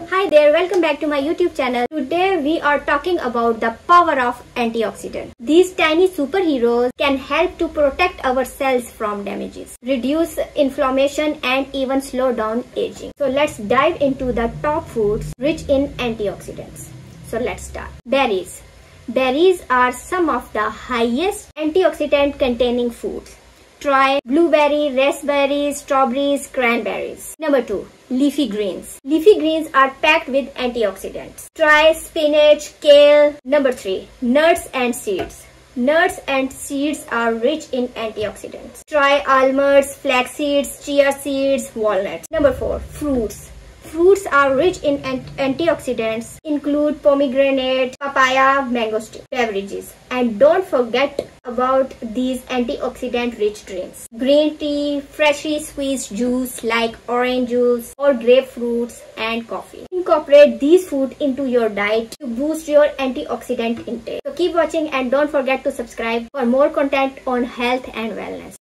Hi there, welcome back to my YouTube channel. Today we are talking about the power of antioxidants. These tiny superheroes can help to protect our cells from damages, reduce inflammation and even slow down aging. So let's dive into the top foods rich in antioxidants. So let's start. Berries. Berries are some of the highest antioxidant containing foods. Try blueberry, raspberries, strawberries, cranberries. Number 2. Leafy greens. Leafy greens are packed with antioxidants. Try spinach, kale. Number 3. Nuts and seeds. Nuts and seeds are rich in antioxidants. Try almonds, flax seeds, chia seeds, walnuts. Number 4. Fruits. Fruits are rich in antioxidants, include pomegranate, papaya, mangosteen. Beverages. And don't forget about these antioxidant-rich drinks. Green tea, freshly squeezed juice like orange juice or grapefruits, and coffee. Incorporate these foods into your diet to boost your antioxidant intake. So keep watching and don't forget to subscribe for more content on health and wellness.